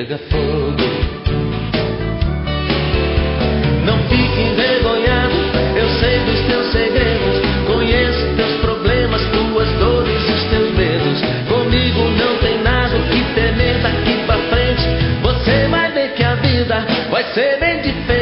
pega fogo. Não fique envergonhado, eu sei dos teus segredos, conheço teus problemas, tuas dores e os teus medos. Comigo não tem nada o que temer daqui pra frente, você vai ver que a vida vai ser bem diferente.